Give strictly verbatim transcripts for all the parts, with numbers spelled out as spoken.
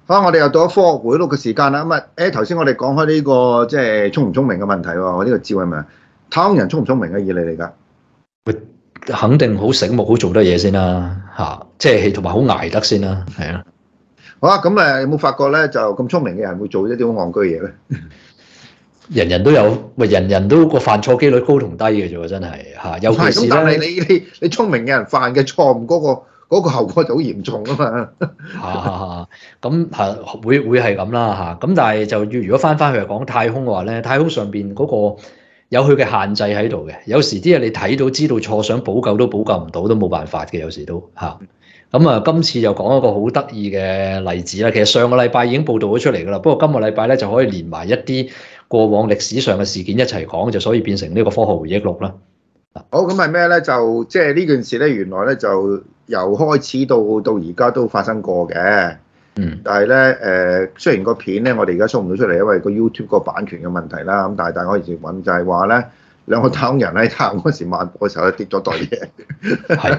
好，我哋又到咗科學回錄嘅時間啦。咁啊，誒頭先我哋講開呢個即係聰唔聰明嘅問題喎，我呢個智慧問題，太空人聰唔聰明嘅以你嚟㗎？ 肯定好醒目，好做得嘢先啦，嚇，即係同埋好捱得先啦，係啊。 好啊，咁誒有冇發覺咧，就咁聰明嘅人會做一啲好戇居嘢咧？ 人人都有，喂，人人都個犯錯機率高同低嘅啫喎，真係嚇。尤其係咁， 是但係咧， 你你你聰明嘅人犯嘅錯誤嗰個嗰個後果就好嚴重啊嘛。 嚇咁係會會係咁啦嚇。咁但係就要如果翻翻去講太空嘅話咧，太空上邊嗰個有佢嘅限制喺度嘅。有時啲嘢你睇到知道錯，想補救都補救唔到，都冇辦法嘅。有時都嚇。咁啊，今次就講一個好得意嘅例子啦。其實上個禮拜已經報導咗出嚟㗎啦，不過今個禮拜咧就可以連埋一啲過往歷史上嘅事件一齊講，就所以變成呢個科學回憶錄啦。 好，咁係咩咧？就即係呢件事咧，原來咧就由開始到到而家都發生過嘅。 嗯。 但係咧誒，雖然個片咧我哋而家 show 唔到出嚟，因為個 YouTube 個版權嘅問題啦。咁但係大家可以直揾就係話咧，兩個太空人喺太空嗰時漫步嘅時候咧跌咗袋嘢。 係。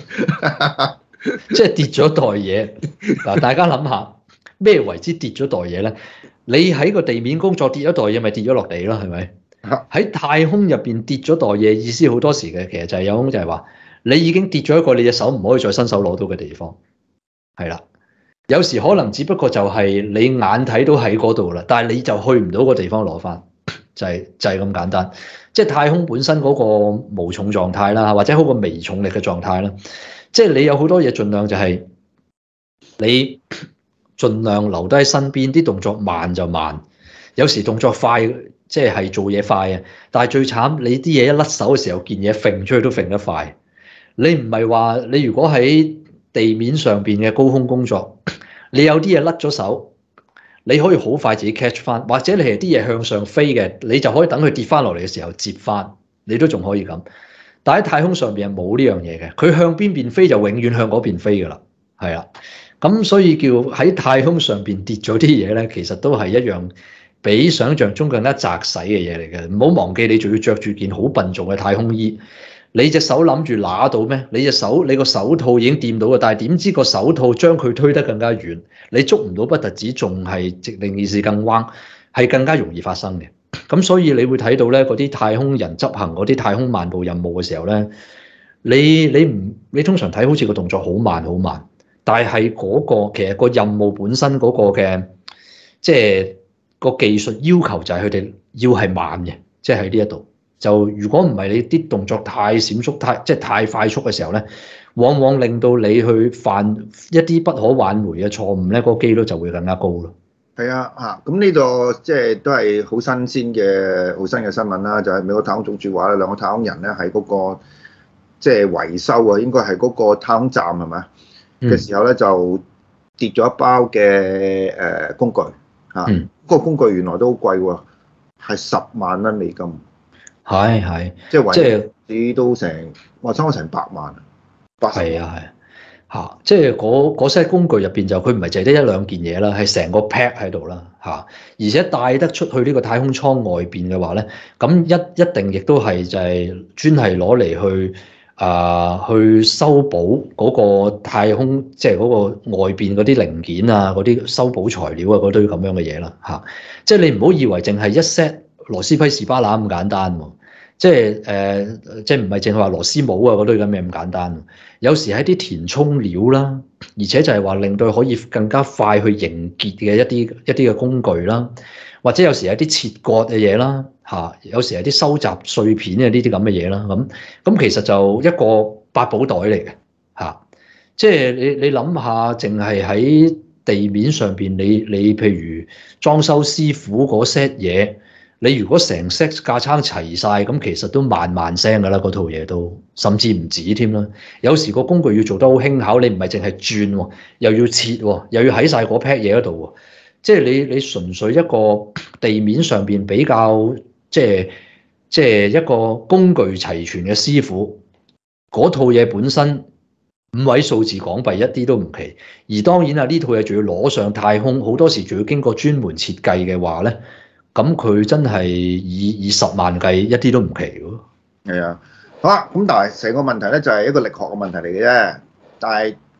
即係跌咗袋嘢嗱，大家諗下咩為之跌咗袋嘢咧？你喺個地面工作跌咗袋嘢，咪跌咗落地咯，係咪？喺太空入邊跌咗袋嘢，意思好多時嘅，其實就係有種就係話，你已經跌咗一個你隻手唔可以再伸手攞到嘅地方，係啦。有時可能只不過就係你眼睇到喺嗰度啦，但係你就去唔到個地方攞翻，就係就係咁簡單。即係太空本身嗰個無重狀態啦，或者好個微重力嘅狀態啦。即係你有好多嘢，盡量就係你盡量留低喺身邊，啲動作慢就慢，有時動作快，即係係做嘢快啊。但係最慘，你啲嘢一甩手嘅時候，件嘢揈出去都揈得快。你唔係話你如果喺地面上邊嘅高空工作，你有啲嘢甩咗手，你可以好快自己 catch 翻，或者你係啲嘢向上飛嘅，你就可以等佢跌翻落嚟嘅時候接翻，你都仲可以咁。但喺太空上邊係冇呢樣嘢嘅，佢向邊邊飛就永遠向嗰邊飛噶啦，係啦。咁所以叫喺太空上邊跌咗啲嘢咧，其實都係一樣比想象中更加窄細嘅嘢嚟嘅。唔好忘記，你仲要着住件好笨重嘅太空衣，你隻手諗住拿到咩？你隻手你個手套已經掂到嘅，但係點知個手套將佢推得更加遠，你捉唔到不特止，仲係令件事更彎，係更加容易發生嘅。咁所以你會睇到咧，嗰啲太空人執行嗰啲太空漫步任務嘅時候咧，你你唔你通常睇好似個動作好慢好慢，但係嗰個其實個任務本身嗰個嘅即係個技術要求就係佢哋要係慢嘅，即係喺呢一度。就如果唔係你啲動作太閃縮、太即係太快速嘅時候咧，往往令到你去犯一啲不可挽回嘅錯誤咧，嗰個機率就會更加高咯。 係啊，嚇！咁呢個即係都係好新鮮嘅、好新嘅新聞啦。就係美國太空總署話咧，兩個太空人咧喺嗰個即係維修啊，應該係嗰個太空站係咪嘅時候咧，就跌咗一包嘅誒工具嚇。嗰個工具原來都好貴喎，係十萬蚊美金。 係係， 即係即係你都成話差唔多成百萬啊！ 係啊係嚇，即係嗰嗰些工具入邊就佢唔係淨係得一兩件嘢啦，係成個 pack 喺度啦嚇，而且帶得出去呢個太空艙外邊嘅話咧，咁一一定亦都係就係專係攞嚟去啊、呃、去修補嗰個太空，即係嗰個外邊嗰啲零件啊，嗰啲修補材料啊，嗰堆咁樣嘅嘢啦嚇，即係你唔好以為淨係一 set 螺絲批士巴拿咁簡單喎。即係誒、呃，即係唔係淨係話螺絲帽啊嗰堆咁嘅咁簡單。有時係啲填充料啦，而且就係話令到佢可以更加快去凝結嘅一啲一啲嘅工具啦，或者有時係啲切割嘅嘢啦，嚇，有時係啲收集碎片嘅呢啲咁嘅嘢啦。咁咁其實就一個八寶袋嚟嘅嚇。即係你你諗下，淨係喺地面上邊，你你譬如裝修師傅嗰 set 嘢。你如果成 set 架撐齊晒，咁其實都萬萬聲㗎啦，嗰套嘢都甚至唔止添啦。有時個工具要做得好輕巧，你唔係淨係轉喎，又要切喎，又要喺晒嗰 pat 嘢嗰度喎。即係你你純粹一個地面上邊比較即係即係一個工具齊全嘅師傅，嗰套嘢本身五位數字港幣一啲都唔奇。而當然啊，呢套嘢仲要攞上太空，好多時仲要經過專門設計嘅話咧。咁佢真係以以十萬計，一啲都唔奇喎。 係啊，好啦，咁但係成個問題咧就係一個力學嘅問題嚟嘅啫。但係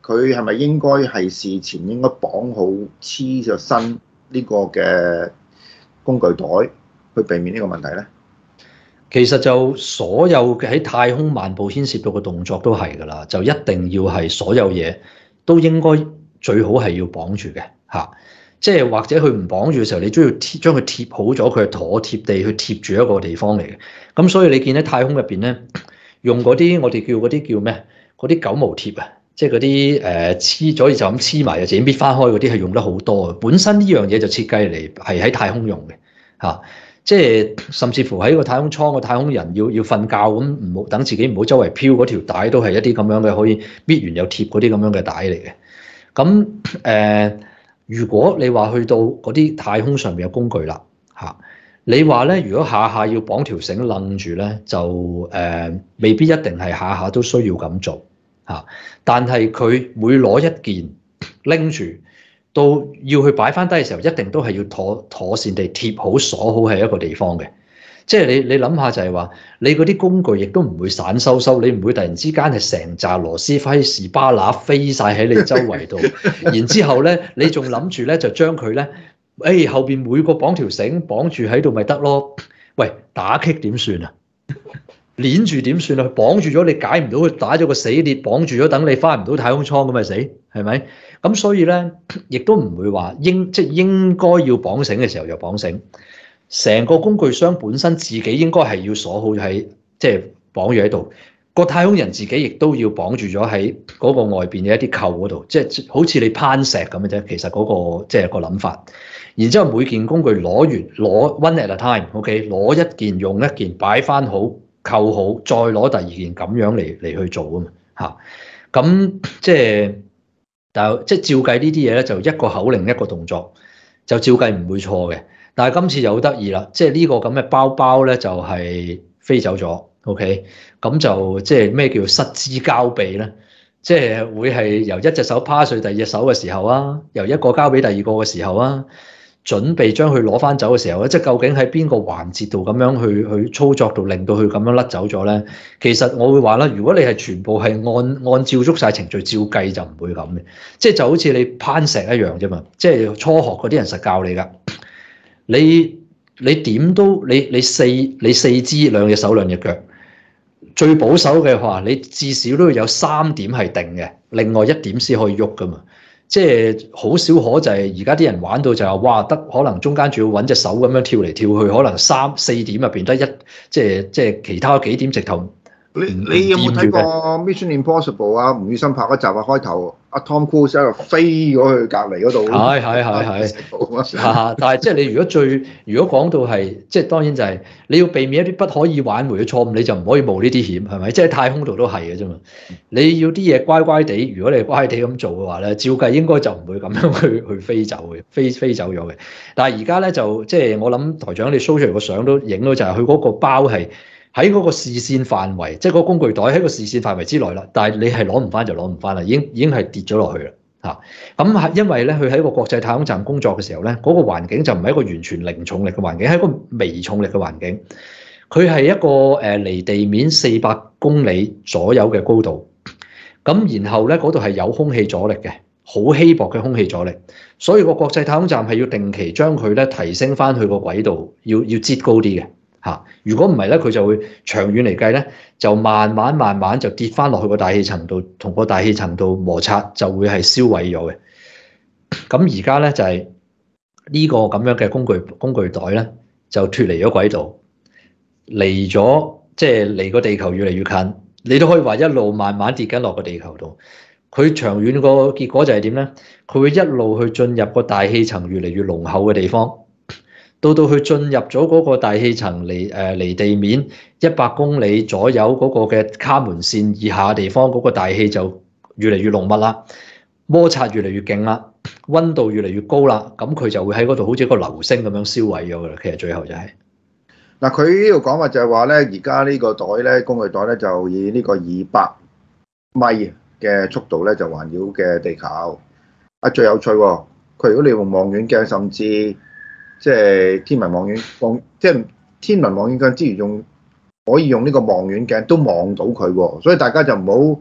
佢係咪應該係事前應該綁好黐咗身呢個嘅工具袋，去避免呢個問題咧？ 其實就所有嘅喺太空漫步牽涉到嘅動作都係㗎啦，就一定要係所有嘢都應該最好係要綁住嘅嚇，即係或者佢唔綁住嘅時候，你都要貼將佢貼好咗，佢係妥貼地去貼住一個地方嚟嘅。咁所以你見喺太空入邊咧，用嗰啲我哋叫嗰啲叫咩？嗰啲狗毛貼啊，即係嗰啲誒黐咗就咁黐埋，又自己搣翻開嗰啲係用得好多嘅。本身呢樣嘢就設計嚟係喺太空用嘅嚇。即係甚至乎喺個太空艙個太空人要要瞓覺咁，唔好等自己唔好周圍飄，嗰條帶都係一啲咁樣嘅可以搣完又貼嗰啲咁樣嘅帶嚟嘅。咁誒、呃，如果你話去到嗰啲太空上面嘅工具啦嚇，你話咧，如果下下要綁條繩楞住咧，就誒、呃、未必一定係下下都需要咁做嚇。但係佢每攞一件拎住，到要去擺翻低嘅時候，一定都係要妥妥善地貼好鎖好喺一個地方嘅。即係你你諗下就係話，你嗰啲工具亦都唔會散收收，你唔會突然之間係成扎螺絲批士巴拿飛晒喺你周圍度，然之後咧你仲諗住咧就將佢咧，誒、哎、後邊每個綁條繩綁住喺度咪得咯？喂，打棘點算啊？鏈住點算啊？綁住咗你解唔到，佢打咗個死結，綁住咗等你翻唔到太空艙咁咪死，係咪？咁所以咧，亦都唔會話應即係應該要綁繩嘅時候就綁繩。成個工具箱本身自己應該係要鎖好喺即係綁住喺度。個太空人自己亦都要綁住咗喺嗰個外邊嘅一啲扣嗰度，即係好似你攀石咁嘅啫。其實嗰個即係個諗法。然之後每件工具攞完攞 one at a time，OK，攞一件用一件擺翻好。扣好，再攞第二件咁樣嚟嚟去做啊嘛嚇，咁即係但係即係照計呢啲嘢咧，就一個口令一個動作，就照計唔會錯嘅。但係今次就好得意啦，即係呢個咁嘅包包咧就係飛走咗 ，OK，咁就即係咩叫失之交臂咧？即係會係由一隻手趴碎第二隻手嘅時候啊，由一個交俾第二個嘅時候啊。準備將佢攞翻走嘅時候咧，即係究竟喺邊個環節度咁樣去去操作到令到佢咁樣甩走咗咧？其實我會話啦，如果你係全部係按按照足晒程序照計就唔會咁嘅，即係就好似你攀石一樣啫嘛。即係初學嗰啲人實教你㗎，你你點都你你四你四肢兩隻手兩隻腳，最保守嘅話，你至少都要有三點係定嘅，另外一點先可以喐㗎嘛。即係好少可就係而家啲人玩到就係話，哇得可能中間仲要揾隻手咁樣跳嚟跳去，可能三四點入邊得一，即係即係其他幾點直頭。 你你有冇睇過 Mission Impossible 啊？吳宇森拍嗰集啊，開頭阿 Tom Cruise 喺度飛咗去隔離嗰度。 係係係係。嚇！但係即係你如果最如果講到係即係當然就係你要避免一啲不可以挽回嘅錯誤，你就唔可以冒呢啲險，係咪？即係太空度都係嘅啫嘛。你要啲嘢乖乖地，如果你乖地咁做嘅話咧，照計應該就唔會咁樣去去飛走嘅，飛飛走咗嘅。但係而家咧就即係我諗台長你 show 出嚟個相都影到就係佢嗰個包係。喺嗰個視線範圍，即係嗰個工具袋喺個視線範圍之內啦。但係你係攞唔翻就攞唔翻啦，已經已經係跌咗落去啦嚇。咁係因為咧，佢喺個國際太空站工作嘅時候咧，嗰個環境就唔係一個完全零重力嘅環境，係一個微重力嘅環境。佢係一個誒離地面四百公里左右嘅高度。咁然後咧，嗰度係有空氣阻力嘅，好稀薄嘅空氣阻力。所以個國際太空站係要定期將佢咧提升翻去個軌道，要要擠高啲嘅。嚇！如果唔係咧，佢就會長遠嚟計咧，就慢慢慢慢就跌翻落去個大氣層度，同個大氣層度摩擦，就會係燒毀咗嘅。咁而家咧就係呢個咁樣嘅工具工具袋咧，就脫離咗軌道，離咗即係離個地球越嚟越近。你都可以話一路慢慢跌緊落個地球度。佢長遠個結果就係點咧？佢會一路去進入個大氣層越嚟越濃厚嘅地方。到到佢進入咗嗰個大氣層離誒離地面一百公里左右嗰個嘅卡門線以下地方，嗰個大氣就越嚟越濃密啦，摩擦越嚟越勁啦，溫度越嚟越高啦，咁佢就會喺嗰度好似一個流星咁樣燒毀咗噶啦。其實最後就係嗱，佢呢度講話就係話咧，而家呢個袋咧，工具袋咧就以呢個二百米嘅速度咧就環繞嘅地球。啊，最有趣喎！佢如果你用望遠鏡，甚至即係天文望遠望，即係天文望遠鏡之餘用可以用呢個望遠鏡都望到佢喎，所以大家就唔好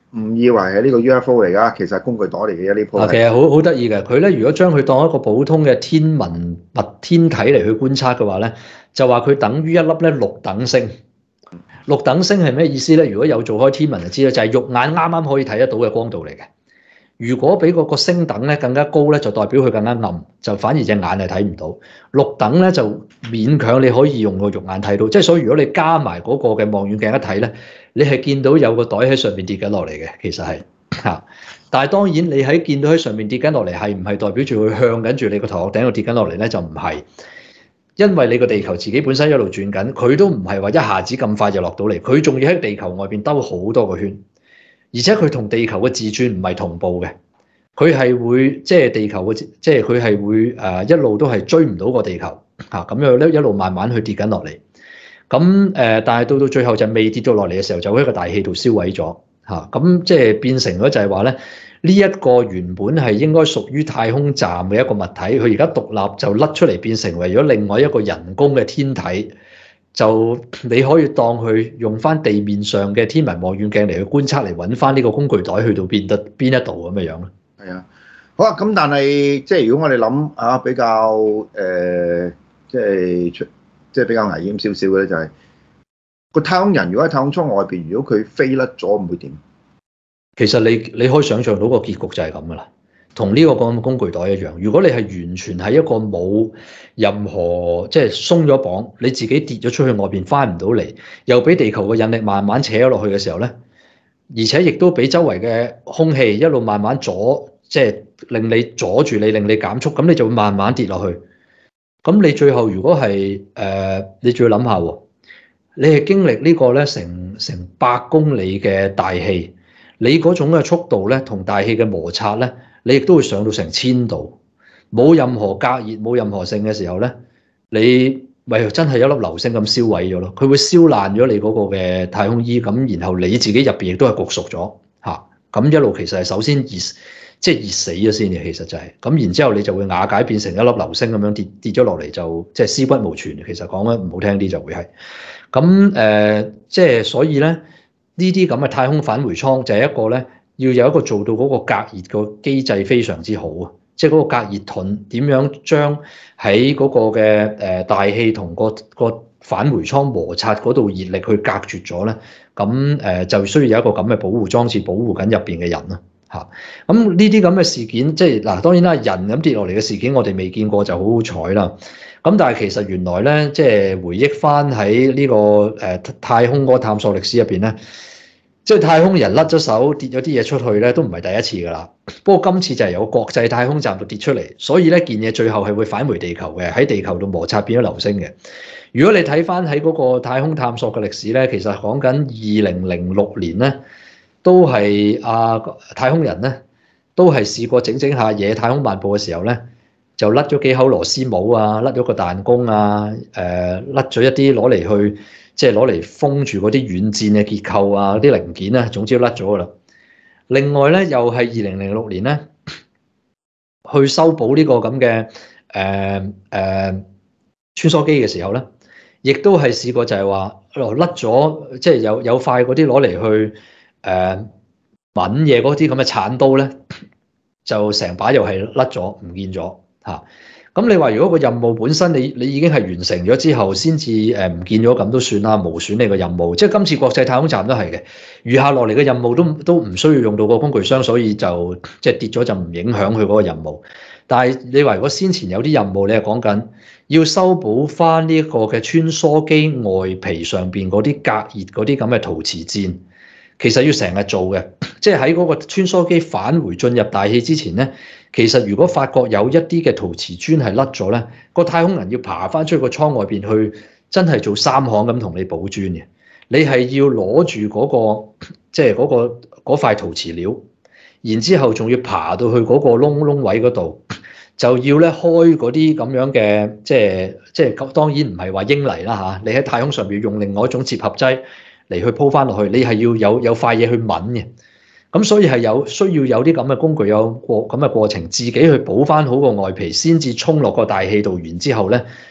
唔以為係呢個 U F O 嚟㗎，其實係工具袋嚟嘅呢鋪。 啊，其實好好得意嘅，佢咧如果將佢當一個普通嘅天文物天體嚟去觀察嘅話咧，就話佢等於一粒咧六等星。六等星係咩意思咧？如果有做開天文就知啦，就係肉眼啱啱可以睇得到嘅光度嚟嘅。如果比嗰個星等咧更加高咧，就代表佢更加暗，就反而隻眼係睇唔到。六等咧就勉強你可以用個肉眼睇到，即係所以如果你加埋嗰個嘅望遠鏡一睇咧，你係見到有個袋喺上面跌緊落嚟嘅，其實係嚇。但係當然你喺見到喺上面跌緊落嚟，係唔係代表住佢向緊住你個頭殼頂度跌緊落嚟咧？就唔係，因為你個地球自己本身一路轉緊，佢都唔係話一下子咁快就落到嚟，佢仲要喺地球外邊兜好多個圈。而且佢同地球嘅自轉唔係同步嘅，佢係會即係地球嘅，即係佢係會誒一路都係追唔到個地球嚇，咁樣咧一路慢慢去跌緊落嚟。咁誒，但係到到最後就未跌到落嚟嘅時候，就喺個大氣度燒毀咗嚇。咁即係變成咗就係話咧，呢一個原本係應該屬於太空站嘅一個物體，佢而家獨立就甩出嚟，變成為咗另外一個人工嘅天體。就你可以當佢用翻地面上嘅天文望遠鏡嚟去觀察，嚟揾翻呢個工具袋去到邊得邊一度咁嘅樣咯。 係啊，好啊，咁但係即係如果我哋諗啊比較誒、呃，即係出即係比較危險少少嘅咧，就係個太空人如果喺太空艙外邊，如果佢飛甩咗，唔會點？其實你你可以想像到個結局就係咁噶啦。同呢個咁嘅工具袋一樣，如果你係完全係一個冇任何即係鬆咗綁，你自己跌咗出去外邊翻唔到嚟，又俾地球嘅引力慢慢扯咗落去嘅時候咧，而且亦都俾周圍嘅空氣一路慢慢阻，即係令你阻住你，令你減速，咁你就會慢慢跌落去。咁你最後如果係誒、呃，你仲要諗下喎，你係經歷呢個咧成成百公里嘅大氣，你嗰種嘅速度咧同大氣嘅摩擦咧。你亦都會上到成千度，冇任何隔熱，冇任何性嘅時候咧，你咪真係一粒流星咁燒毀咗咯。佢會燒爛咗你嗰個嘅太空衣，咁然後你自己入邊亦都係焗熟咗嚇。咁一路其實係首先熱，即係熱死咗先嘅，其實就係、是、咁。然之後你就會瓦解變成一粒流星咁樣跌跌咗落嚟，就即係屍骨無存。其實講得唔好聽啲就會係咁誒，即係所以咧呢啲咁嘅太空返回艙就係一個咧。要有一個做到嗰個隔熱個機制非常之好啊！即係嗰個隔熱盾點樣將喺嗰個嘅誒大氣同個個返回艙摩擦嗰度熱力去隔絕咗咧？咁誒就需要有一個咁嘅保護裝置保護緊入邊嘅人啦嚇。咁呢啲咁嘅事件，即係嗱當然啦，人咁跌落嚟嘅事件我哋未見過就好好彩啦。咁但係其實原來咧，即係回憶翻喺呢個誒太空嗰個探索歷史入邊咧。即係太空人甩咗手跌咗啲嘢出去咧，都唔係第一次㗎啦。不過今次就係由國際太空站度跌出嚟，所以咧件嘢最後係會返回地球嘅，喺地球度摩擦變咗流星嘅。如果你睇翻喺嗰個太空探索嘅歷史咧，其實講緊二零零六年咧，都係啊太空人咧都係試過整整下嘢太空漫步嘅時候咧，就甩咗幾口螺絲帽啊，甩咗個彈弓啊，誒甩咗一啲攞嚟去。即係攞嚟封住嗰啲軟墊嘅結構啊，啲零件咧，總之都甩咗噶啦。另外咧，又係二零零六年咧，去修補呢個咁嘅誒誒穿梭機嘅時候咧，亦都係試過就係話甩咗，即係有有塊嗰啲攞嚟去誒揾嘢嗰啲咁嘅鏟刀咧，就成把又係甩咗，唔見咗嚇。咁你話如果個任務本身你你已經係完成咗之後，先至誒唔見咗咁都算啦，無損你個任務。即係今次國際太空站都係嘅，餘下落嚟嘅任務都都唔需要用到個工具箱，所以就即係跌咗就唔影響佢嗰個任務。但係你話如果先前有啲任務，你係講緊要修補翻呢一個嘅穿梭機外皮上邊嗰啲隔熱嗰啲咁嘅陶瓷墊，其實要成日做嘅。即係喺嗰個穿梭機返回進入大氣之前咧。其實如果發覺有一啲嘅陶瓷磚係甩咗咧，個太空人要爬翻出去個艙外邊去，真係做三行咁同你補磚嘅。你係要攞住嗰個即係嗰個嗰塊陶瓷料，然之後仲要爬到去嗰個窿窿位嗰度，就要咧開嗰啲咁樣嘅即係即係當然唔係話英泥啦嚇。你喺太空上邊用另外一種接合劑嚟去鋪翻落去，你係要有有塊嘢去抿嘅。咁所以係有需要有啲咁嘅工具，有過咁嘅過程，自己去補翻好個外皮，先至衝落個大氣度，然之後咧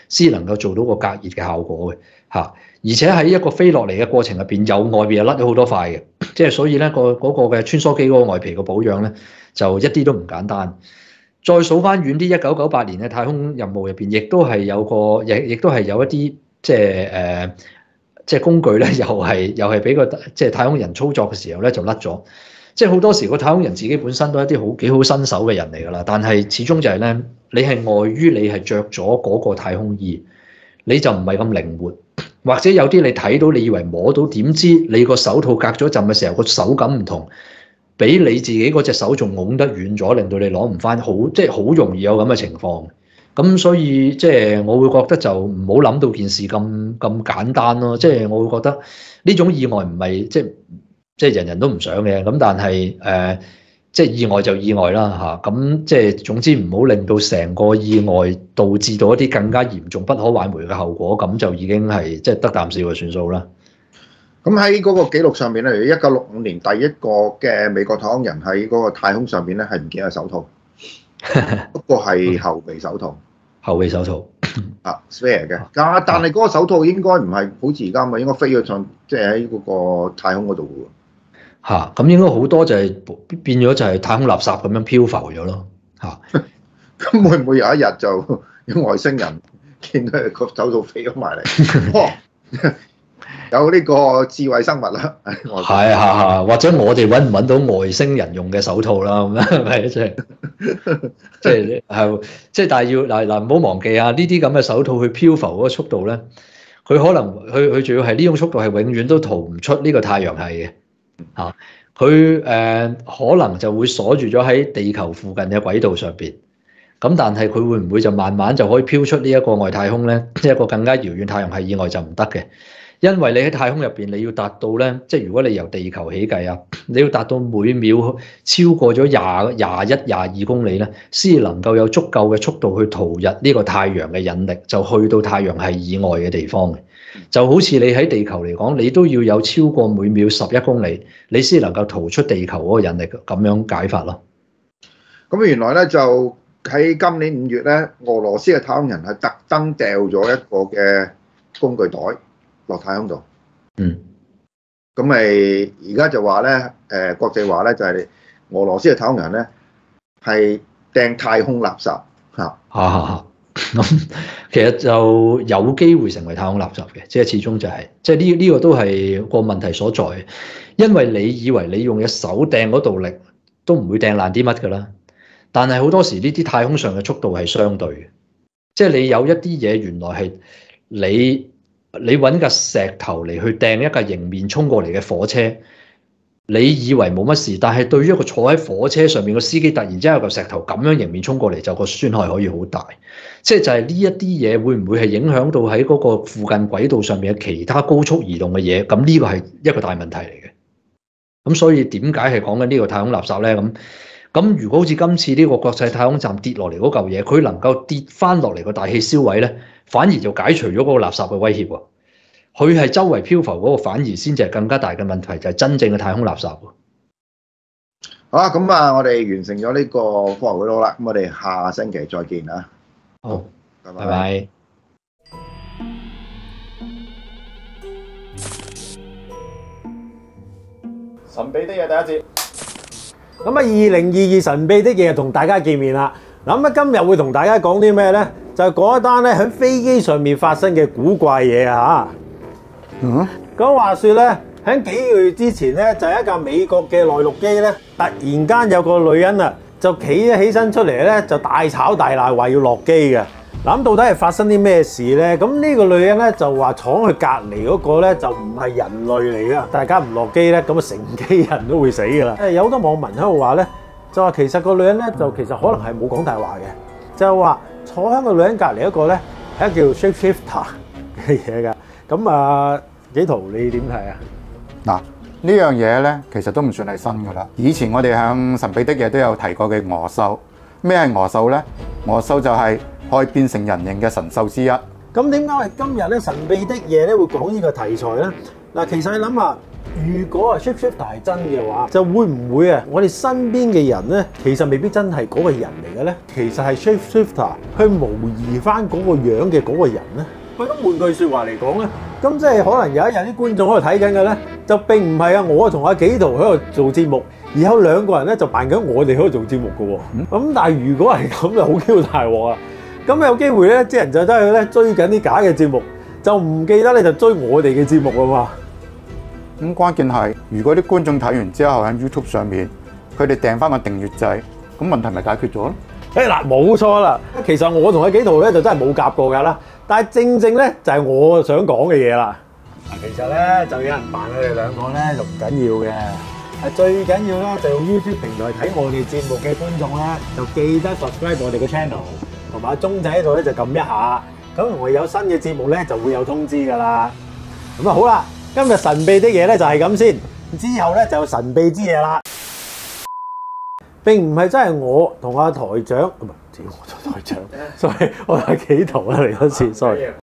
先能夠做到個隔熱嘅效果嘅嚇。而且喺一個飛落嚟嘅過程入邊，有外邊又甩咗好多塊嘅，即係所以咧個嗰個嘅穿梭機嗰個外皮嘅保養咧，就一啲都唔簡單。再數翻遠啲，一九九八年嘅太空任務入邊，亦都係有個，亦亦都係有一啲即係誒，即係工具咧，又係又係俾個即係太空人操作嘅時候咧就甩咗。即係好多時個太空人自己本身都係一啲好幾好新手嘅人嚟㗎啦，但係始終就係咧，你係礙於你係着咗嗰個太空衣，你就唔係咁靈活。或者有啲你睇到，你以為摸到，點知你個手套隔咗陣嘅時候，個手感唔同，比你自己嗰隻手仲拱得遠咗，令到你攞唔翻，好即係好容易有咁嘅情況。咁所以即係我會覺得就唔好諗到件事咁咁簡單咯。即係我會覺得呢種意外唔係即係即係人人都唔想嘅。咁但係誒。呃即係意外就意外啦嚇，咁即係總之唔好令到成個意外導致到一啲更加嚴重不可挽回嘅後果，咁就已經係即係得啖笑就算數啦。 咁喺嗰個記錄上面咧，一九六五年第一個嘅美國太空人喺嗰個太空上邊咧係唔見咗手套，不過係後備手套。 後備手套啊 spare 嘅，但但係嗰個手套應該唔係好似而家咁，應該飛咗上即係喺嗰個太空嗰度喎。 嚇，咁應該好多就係變咗就係太空垃圾咁樣漂浮咗咯嚇。 咁會唔會有一日就有外星人見到個手套飛咗埋嚟？哇！有呢個智慧生物啦， 係嚇嚇，或者我哋揾唔揾到外星人用嘅手套啦？咁樣係咪即係即係係即係？但係要嗱嗱唔好忘記啊！呢啲咁嘅手套去漂浮嗰個速度咧，佢可能佢佢仲要係呢種速度係永遠都逃唔出呢個太陽系嘅。嚇，佢誒、呃、可能就會鎖住咗喺地球附近嘅軌道上邊，咁但係佢會唔會就慢慢就可以飄出呢一個外太空咧？即係一個更加遙遠太陽系以外就唔得嘅，因為你喺太空入邊你要達到咧，即係如果你由地球起計啊，你要達到每秒超過咗廿廿一廿二公里咧，先能夠有足夠嘅速度去逃入呢個太陽嘅引力，就去到太陽系以外嘅地方嘅。就好似你喺地球嚟講，你都要有超過每秒十一公里，你先能夠逃出地球嗰個引力，咁樣解法咯。 咁原來咧就喺今年五月咧，俄羅斯嘅太空人係特登掉咗一個嘅工具袋落太空度。 嗯。 咁咪而家就話咧，誒國際話咧就係俄羅斯嘅太空人咧係掟太空垃圾嚇。 嚇嚇嚇！咁其實就有機會成為太空垃圾嘅，即係始終就係、是，即係呢呢個都係個問題所在。因為你以為你用隻手掟嗰度力都唔會掟爛啲乜㗎啦，但係好多時呢啲太空上嘅速度係相對嘅，即係你有一啲嘢原來係你你揾架石頭嚟去掟一架迎面衝過嚟嘅火車。你以為冇乜事，但係對於一個坐喺火車上面嘅司機，突然之間有嚿石頭咁樣迎面衝過嚟，就個損害可以好大。即係就係呢一啲嘢，會唔會係影響到喺嗰個附近軌道上面嘅其他高速移動嘅嘢？咁呢個係一個大問題嚟嘅。咁所以點解係講緊呢個太空垃圾咧？咁咁如果好似今次呢個國際太空站跌落嚟嗰嚿嘢，佢能夠跌翻落嚟個大氣燒毀咧，反而就解除咗嗰個垃圾嘅威脅喎。佢係周圍漂浮嗰個，反而先至係更加大嘅問題，就係真正嘅太空垃圾喎。 好啦，咁啊，我哋完成咗呢個科學會啦，咁我哋下星期再見啊！ 好，拜拜。拜拜。 神秘的嘢第一節。 咁啊，二零二二神秘的嘢同大家見面啦。嗱，咁啊，今日會同大家講啲咩咧？就係講一單咧喺飛機上面發生嘅古怪嘢啊！嚇〜嗯，咁話說咧，喺幾個月之前咧，就係一架美國嘅內陸機咧，突然間有個女人啊，就企咗起身出嚟咧，就大吵大鬧，話要落機嘅。嗱，咁到底係發生啲咩事咧？咁呢個女人咧就話闖去隔離嗰個咧就唔係人類嚟噶，大家唔落機咧，咁啊成機人都會死噶啦。誒，有好多網民喺度話咧，就話其實個女人咧就其實可能係冇講大話嘅，就係話坐喺個女人隔離一個咧係一個叫 shapeshifter 嘅嘢噶。咁啊，紀陶你點睇啊？ 嗱，呢樣嘢咧，其實都唔算係新噶啦。以前我哋響神秘的嘢都有提過嘅鵝獸。咩係鵝獸咧？鵝獸就係可以變成人形嘅神獸之一。 咁點解係今日咧神秘的嘢咧會講呢個題材咧？ 嗱，其實你諗下，如果啊 shapeshifter 係真嘅話，就會唔會啊？我哋身邊嘅人咧，其實未必真係嗰個人嚟嘅咧。其實係 shapeshifter 去模擬翻嗰個樣嘅嗰個人咧。喂，咁換句説話嚟講咧，咁即係可能有一日啲觀眾喺度睇緊嘅咧，就並唔係啊我同阿紀陶喺度做節目，而有兩個人咧就扮緊我哋喺度做節目嘅喎。咁、嗯、但係如果係咁就好 Q 大鑊啊！咁有機會咧，啲人就真係咧追緊啲假嘅節目，就唔記得咧就追我哋嘅節目啊嘛。 咁關鍵係，如果啲觀眾睇完之後喺 YouTube 上面，佢哋訂翻個訂閱掣，咁問題咪解決咗咯？ 誒嗱，冇錯啦。其實我同阿紀陶咧就真係冇夾過㗎啦。但係正正咧就係我想講嘅嘢啦。嗱，其實咧就有人扮佢哋兩個咧就唔緊要嘅。係最緊要咧就用 YouTube 平台睇我哋節目嘅觀眾咧，就記得 subscribe 我哋嘅 channel， 同埋鐘仔喺度咧就撳一下。咁我哋有新嘅節目咧就會有通知㗎啦。咁啊好啦。今日神秘的嘢咧就係咁先，之後咧就有神秘之嘢啦。並唔係真係我同阿台長，唔係，我台長，sorry，我係紀陶啦嚟嗰次 ，sorry。